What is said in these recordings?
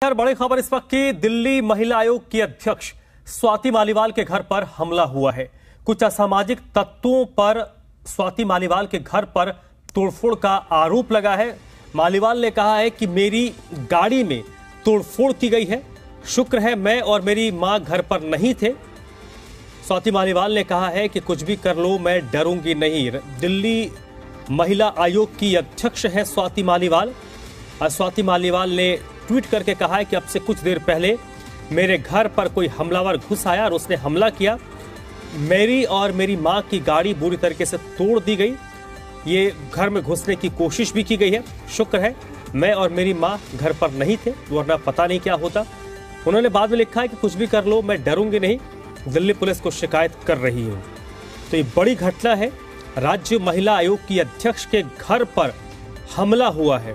नमस्कार। बड़ी खबर इस वक्त की। दिल्ली महिला आयोग की अध्यक्ष स्वाति मालीवाल के घर पर हमला हुआ है। कुछ असामाजिक तत्वों पर स्वाति मालीवाल के घर पर तोड़फोड़ का आरोप लगा है। मालीवाल ने कहा है कि मेरी गाड़ी में तोड़फोड़ की गई है। शुक्र है मैं और मेरी मां घर पर नहीं थे। स्वाति मालीवाल ने कहा है कि कुछ भी कर लो मैं डरूंगी नहीं। दिल्ली महिला आयोग की अध्यक्ष है स्वाति मालीवाल। स्वाति मालीवाल ने ट्वीट करके कहा है कि अब से कुछ देर पहले मेरे घर पर कोई हमलावर घुस आया और उसने हमला किया। मेरी और मेरी मां की गाड़ी बुरी तरीके से तोड़ दी गई। ये घर में घुसने की कोशिश भी की गई है। शुक्र है मैं और मेरी मां घर पर नहीं थे, वरना पता नहीं क्या होता। उन्होंने बाद में लिखा है कि कुछ भी कर लो मैं डरूंगी नहीं, दिल्ली पुलिस को शिकायत कर रही हूं। तो ये बड़ी घटना है। राज्य महिला आयोग की अध्यक्ष के घर पर हमला हुआ है।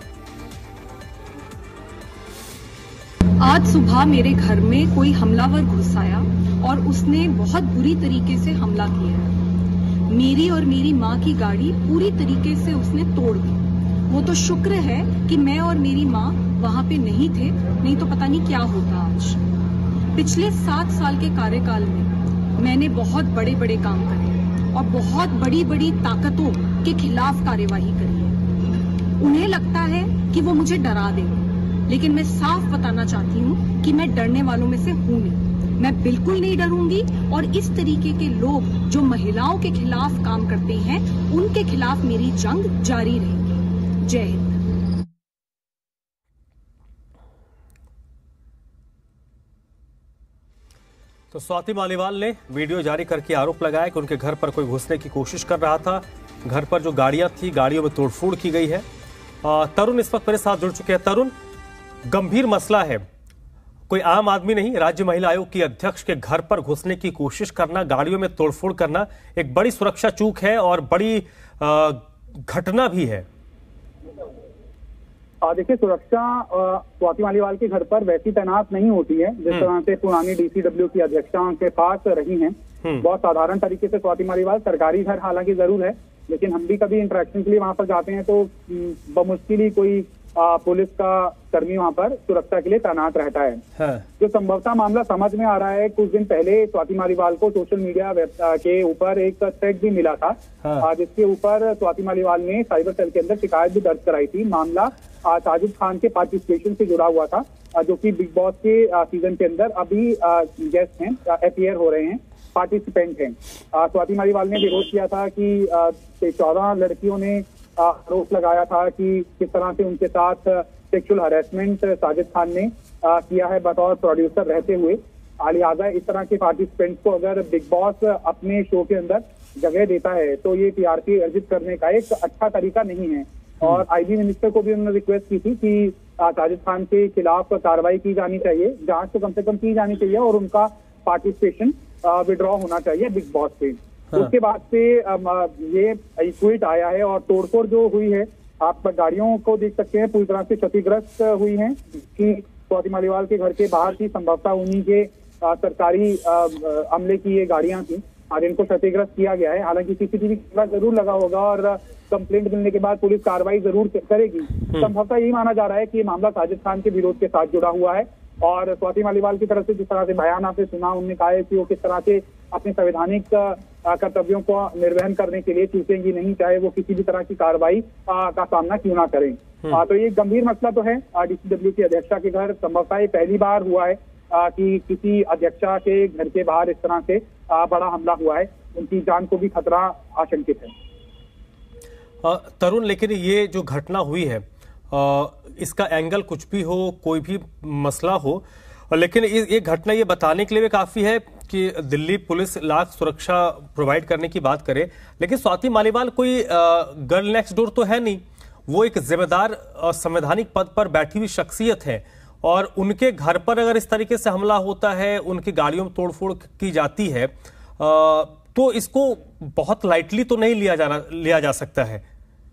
आज सुबह मेरे घर में कोई हमलावर घुस आया और उसने बहुत बुरी तरीके से हमला किया। मेरी और मेरी मां की गाड़ी पूरी तरीके से उसने तोड़ दी। वो तो शुक्र है कि मैं और मेरी मां वहां पे नहीं थे, नहीं तो पता नहीं क्या होता आज। पिछले 7 साल के कार्यकाल में मैंने बहुत बड़े बड़े काम करे और बहुत बड़ी बड़ी ताकतों के खिलाफ कार्यवाही करी है। उन्हें लगता है कि वो मुझे डरा देंगे, लेकिन मैं साफ बताना चाहती हूँ कि मैं डरने वालों में से हूँ नहीं। मैं बिल्कुल नहीं डरूंगी और इस तरीके के लोग जो महिलाओं के खिलाफ काम करते हैं उनके खिलाफ मेरी जंग जारी रहेगी। जय हिंद। तो स्वाति मालीवाल ने वीडियो जारी करके आरोप लगाया कि उनके घर पर कोई घुसने की कोशिश कर रहा था। घर पर जो गाड़ियां थी, गाड़ियों में तोड़फोड़ की गई है। तरुण इस वक्त मेरे साथ जुड़ चुके हैं। तरुण, गंभीर मसला है, कोई आम आदमी नहीं, राज्य महिला आयोग की अध्यक्ष के घर पर घुसने की कोशिश करना, गाड़ियों में तोड़फोड़ करना एक बड़ी सुरक्षा चूक है और बड़ी घटना भी है। देखिए, सुरक्षा स्वाति मालीवाल के घर पर वैसी तैनात नहीं होती है जिस तरह से पुरानी डीसीडब्ल्यू की अध्यक्षा के पास रही हैं। बहुत साधारण तरीके से स्वाति मालीवाल, सरकारी घर हालांकि जरूर है, लेकिन हम भी कभी इंटरेक्शन के लिए वहां पर जाते हैं तो बमुश्किल ही कोई पुलिस का कर्मी वहां पर सुरक्षा के लिए तैनात रहता है। जो संभवतः मामला समझ में आ रहा है, कुछ दिन पहले स्वाति मालीवाल को सोशल मीडिया के ऊपर एक थ्रेड भी मिला था, जिसके ऊपर स्वाति मालीवाल ने साइबर सेल के अंदर शिकायत भी दर्ज कराई थी। मामला साजिद खान के पार्टिसिपेशन से जुड़ा हुआ था, जो कि बिग बॉस के सीजन के अंदर अभी गेस्ट हैं, अपीयर हो रहे हैं, पार्टिसिपेंट हैं। स्वाति मालीवाल ने विरोध किया था कि 14 लड़कियों ने आरोप लगाया था कि किस तरह से उनके साथ सेक्सुअल हरेसमेंट साजिद खान ने किया है बतौर प्रोड्यूसर रहते हुए। लिहाजा इस तरह के पार्टिसिपेंट्स को अगर बिग बॉस अपने शो के अंदर जगह देता है तो ये टीआरपी अर्जित करने का एक अच्छा तरीका नहीं है। और आईबी मिनिस्टर को भी उन्होंने रिक्वेस्ट की थी कि साजिद खान के खिलाफ कार्रवाई की जानी चाहिए, जांच तो कम से कम की जानी चाहिए और उनका पार्टिसिपेशन विड्रॉ होना चाहिए बिग बॉस से। उसके बाद से ये ट्वीट आया है और तोड़फोड़ जो हुई है, आप गाड़ियों को देख सकते हैं पूरी तरह से क्षतिग्रस्त हुई हैं कि स्वाति मालीवाल के घर के बाहर की संभवतः उन्हीं के सरकारी अमले की ये गाड़ियां थी और इनको क्षतिग्रस्त किया गया है। हालांकि सीसीटीवी कैमरा जरूर लगा होगा और कंप्लेंट मिलने के बाद पुलिस कार्रवाई जरूर करेगी। संभवतः यही माना जा रहा है कि ये मामला साजिद खान के विरोध के साथ जुड़ा हुआ है और स्वाति मालीवाल की तरफ से जिस तरह से बयान आपने सुना, उन्होंने कहा है कि वो किस तरह से अपने संवैधानिक कर्तव्यों को निर्वहन करने के लिए चूकेंगी नहीं, चाहे वो किसी भी तरह की कार्रवाई का सामना क्यों ना करें। तो ये गंभीर मसला तो है। डीसीडब्ल्यू की अध्यक्षा के घर संभवतः ये पहली बार हुआ है कि किसी अध्यक्षा के घर के बाहर इस तरह से बड़ा हमला हुआ है। उनकी जान को भी खतरा आशंकित है। तरुण, लेकिन ये जो घटना हुई है, इसका एंगल कुछ भी हो, कोई भी मसला हो, लेकिन ये घटना ये बताने के लिए भी काफी है कि दिल्ली पुलिस लाख सुरक्षा प्रोवाइड करने की बात करे, लेकिन स्वाति मालीवाल कोई गर्ल नेक्स्ट डोर तो है नहीं। वो एक जिम्मेदार और संवैधानिक पद पर बैठी हुई शख्सियत है और उनके घर पर अगर इस तरीके से हमला होता है, उनकी गाड़ियों में तोड़फोड़ की जाती है, तो इसको बहुत लाइटली तो नहीं लिया जा सकता है।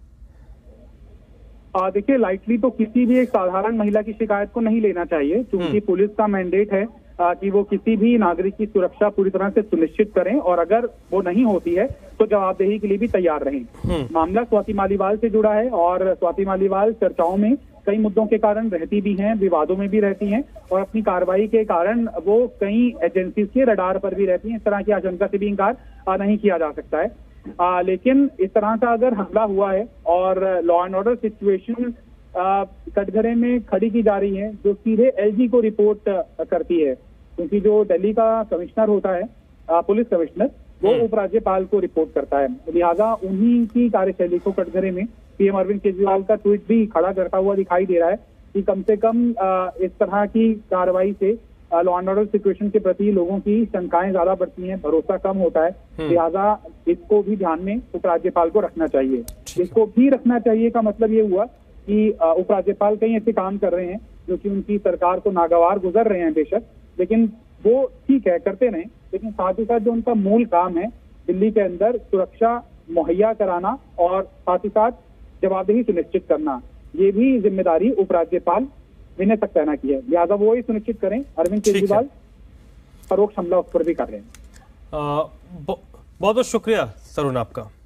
देखिए, लाइटली तो किसी भी एक साधारण महिला की शिकायत को नहीं लेना चाहिए, क्योंकि पुलिस का मैंडेट है कि वो किसी भी नागरिक की सुरक्षा पूरी तरह से सुनिश्चित करें और अगर वो नहीं होती है तो जवाबदेही के लिए भी तैयार रहें। मामला स्वाति मालीवाल से जुड़ा है और स्वाति मालीवाल चर्चाओं में कई मुद्दों के कारण रहती भी हैं, विवादों में भी रहती हैं और अपनी कार्रवाई के कारण वो कई एजेंसीज के रडार पर भी रहती हैं। इस तरह की आशंका से भी इनकार नहीं किया जा सकता है। लेकिन इस तरह का अगर हमला हुआ है और लॉ एंड ऑर्डर सिचुएशन कटघरे में खड़ी की जा रही है, जो सीधे एलजी को रिपोर्ट करती है, क्योंकि जो दिल्ली का कमिश्नर होता है, पुलिस कमिश्नर, वो उपराज्यपाल को रिपोर्ट करता है। लिहाजा उन्हीं की कार्यशैली को कटघरे में पीएम अरविंद केजरीवाल का ट्वीट भी खड़ा करता हुआ दिखाई दे रहा है कि कम से कम इस तरह की कार्रवाई से लॉ एंड ऑर्डर सिचुएशन के प्रति लोगों की शंकाएं ज्यादा बढ़ती हैं, भरोसा कम होता है। लिहाजा इसको भी ध्यान में उपराज्यपाल को रखना चाहिए। इसको भी रखना चाहिए का मतलब ये हुआ कि उपराज्यपाल कई ऐसे काम कर रहे हैं जो कि उनकी सरकार को नागवार गुजर रहे हैं बेशक, लेकिन वो ठीक है, करते रहें, लेकिन साथ ही साथ जो उनका मूल काम है दिल्ली के अंदर सुरक्षा मुहैया कराना और साथ ही साथ जवाबदेही सुनिश्चित करना, ये भी जिम्मेदारी उपराज्यपाल विनय सक्सेना की है। लिहाजा वो ही सुनिश्चित करें। अरविंद केजरीवाल परोक्ष हमला उस पर भी कर रहे हैं। बहुत बहुत शुक्रिया तरुण आपका।